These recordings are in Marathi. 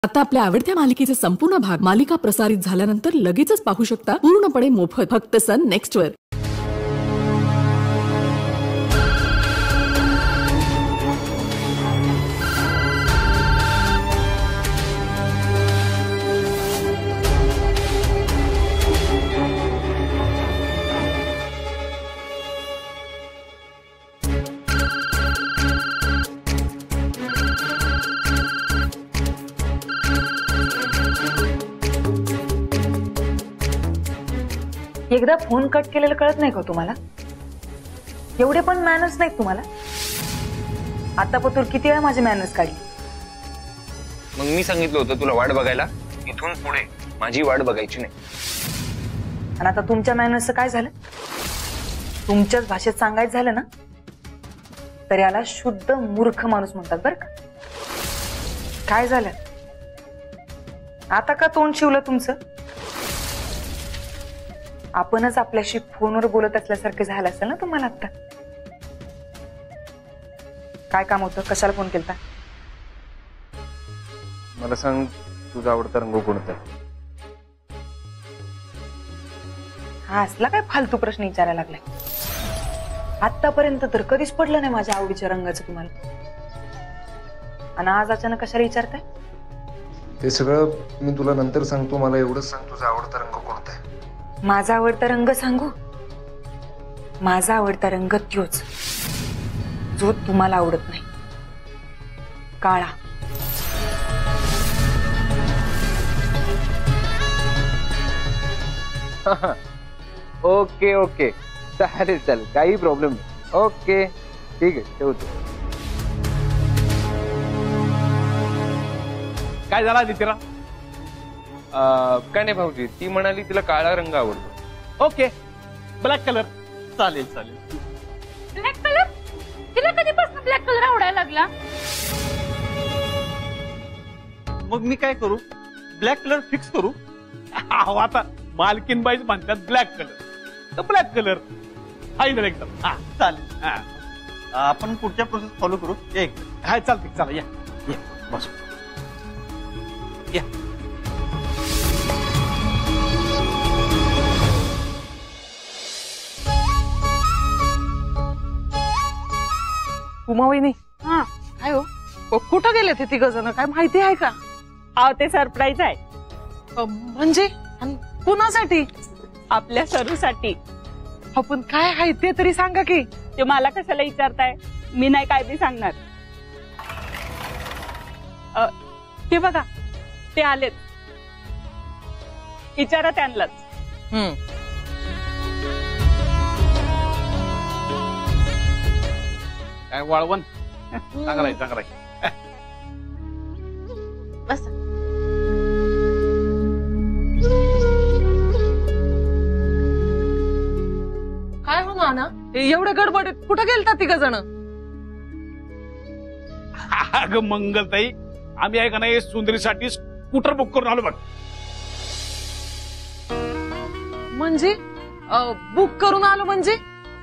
आता आपल्या आवडत्या मालिकेचे संपूर्ण भाग मालिका प्रसारित झाल्यानंतर लगेचच पाहू शकता पूर्णपणे मोफत फक्त सन नेक्स्ट वर। एकदा फोन कट केलेलं कळत नाही का तुम्हाला? एवढे पण मॅनर्स नाहीत तुम्हाला? आता पतूर किती वेळा माझे मॅनर्स काढली? मग मी सांगितलं होतं तुला वाट बघायला, इथून पुढे माझी वाट बघायची नाही। आणि आता तुमच्या मॅनर्सचं काय झालं? तुमच्याच भाषेत सांगायचं झालं ना तर याला शुद्ध मूर्ख माणूस म्हणतात बरं का? काय झालं आता? का तोंड शिवलं तुमचं? आपणच आपल्याशी फोनवर बोलत असल्यासारखं झालं असेल ना तुम्हाला? आता काय काम होतं? कशाला फोन केलता? मला सांग, तुझा आवडता रंग कोणता? हा असला काय फालतू प्रश्न विचारायला लागलाय? आतापर्यंत तर कधीच पडलं नाही माझ्या आवडीच्या रंगाचं तुम्हाला, आणि आज अचानक कशाला विचारताय? ते सगळं मी तुला नंतर सांगतो, मला एवढंच सांग, तुझा आवडता रंग कोणता आहे? माझा आवडता रंग सांगू? माझा आवडता रंग त्योच जो तुम्हाला आवडत नाही, काळा। ओके ओके, चालेल चालेल, काही प्रॉब्लेम नाही। ओके ठीक आहे, ठेवतो। काय झाला आदित्यरा? काय नाही भाऊजी, ती म्हणाली तिला काळा रंग आवडतो। ओके, ब्लॅक कलर चालेल चालेल। Black colour? तिला कधीपासून ब्लॅक कलर आवडायला लागला? मग मी काय करू? ब्लॅक कलर फिक्स करू? आता मालकीनबाईच म्हणतात ब्लॅक कलर, तर ब्लॅक कलर फायनल एकदम। हा चालेल, आपण पुढच्या प्रोसेस फॉलो करू। एक काय चालते, चला या बस या। उमावणी हा काय हो, कुठं गेले ते तिघ जण? काय माहिती आहे का? अहो ते सरप्राईज आहे। म्हणजे कुणासाठी? आपल्या सरूसाठी। आपण काय आहे ते तरी सांगा की। ते मला कशाला विचारताय? मी नाही काय बी सांगणार। ते बघा, ते आलेत, विचारा त्यांनाच। काय वाळवण? चांगलाय चांगलाय। बस काय हो नाना, एवढ्या गडबडीत कुठं गेलता तिघ जण? अगं मंगलताई, आम्ही आहे का नाही सुंदरीसाठी स्कूटर बुक करून आलो बघ। म्हणजे बुक करून आलो म्हणजे?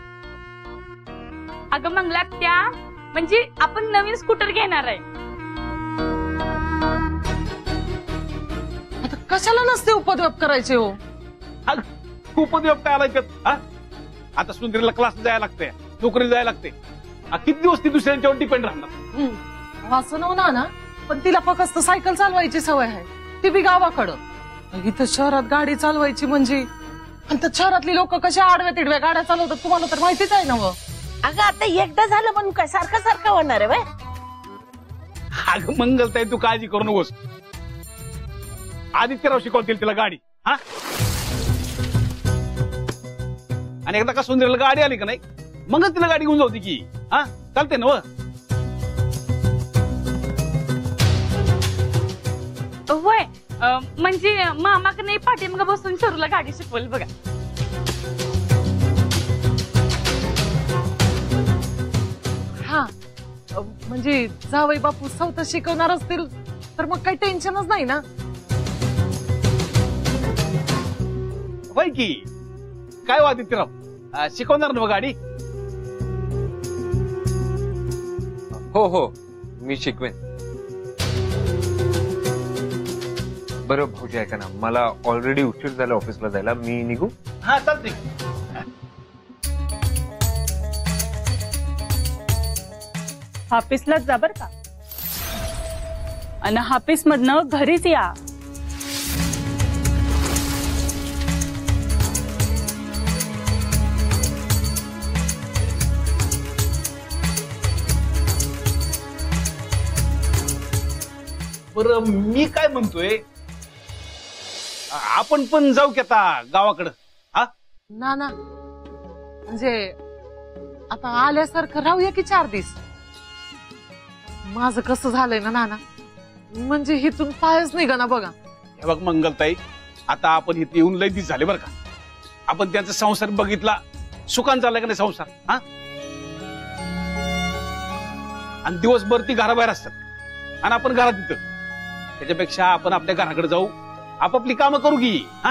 अगं मंगला, त्या म्हणजे आपण नवीन स्कूटर घेणार आहे। आता कशाला नसते उपद्व्याप करायचे हो? उपद्व्याप काय आलाय? आता सुंदरीला क्लास जायला लागते, नोकरीला जायला लागते, किती दिवस ती दुसऱ्यांच्यावर डिपेंड राहणार? असं नव्हतं ना, पण तिला फक्त सायकल चालवायची सवय आहे, ती बी गावाकडं। इथं शहरात गाडी चालवायची म्हणजे, आणि त्या शहरातली लोक कशा आडव्या तिडव्या गाड्या चालवतात तुम्हाला तर माहितीच आहे ना व? अगं आता एकदा झालं म्हणून काय सारखं सारखं होणार आहे? अगं मंगलताई, तू काळजी करू नकोस, आदित्यराव शिकवतील तिला गाडी। हा, आणि एकदा का सुंदरीला गाडी आली का नाही, मगच तिला गाडी घेऊन जाऊ की। हा चालते ना व? होय, म्हणजे मामाक नाही पाठीमागं बसून सरूला गाडी शिकवल बघा। हा म्हणजे जावई बापू स्वतः शिकवणार असतील तर मग काही टेन्शनच नाही ना? होय की काय आदित्यराव, शिकवणार ना गाडी? हो हो, मी शिकवेन। बरं भाऊजी ऐका ना, मला ऑलरेडी उशीर झाला ऑफिसला जायला, मी निघू? हा चालते. ऑफिसलाच जा बर का, आणि ऑफिस मधनं घरीच या. बरं मी काय म्हणतोय, आपण पण जाऊ की आता गावाकडं. हा ना ना, म्हणजे आता आल्यासारखं राहूया की 4 दिवस. माझं कसं झालंय ना नाना, म्हणजे हिथून पायच निघा ना बघा. हे बघ मंगलताई, आता आपण इथे येऊन लय दिवस झाले बरं का. आपण त्यांचा संसार बघितला, सुखान चाललाय का नाही संसार? हा, आणि दिवसभर ती घराबाहेर असतात आणि आपण घरात येतो. त्याच्यापेक्षा आपण आपल्या घराकडे जाऊ, आपापली कामं करू की. हा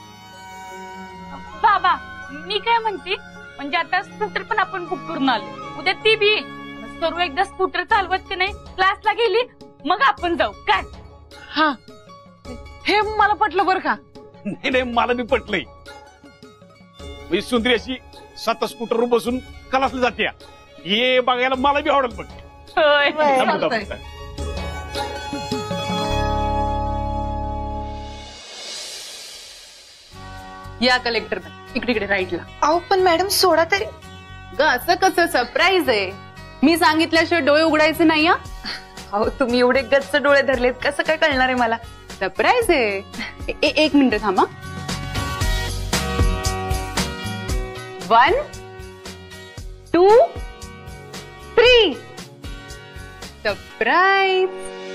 बाबा मी काय म्हणते, म्हणजे आता स्कूटर पण आपण बुक करून आलो, उद्या ती बी येईल. सर्व एकदा स्कूटर चालवत की नाही, क्लासला गेली मग आपण जाऊ काय? हा, हे मला पटलं बरं का. नाही नाही, मला बी पटलंय. म्हणजे सुंदरी अशी स्वतः स्कूटरवर बसून क्लासला जाते, हे बघायला मला बी आवडेल. बघ होय. चालतंय. या कलेक्टर इकडे इकडे राईटला. अहो पण मॅडम सोडा तरी. ग असं कसं सरप्राईज आहे, मी सांगितल्याशिवाय डोळे उघडायचे नाही. अहो तुम्ही एवढे गच्च डोळे धरलेत, कसं काय कळणार आहे मला? सरप्राईज आहे. एक मिनिट थांबा. 1 2 3 सरप्राईज.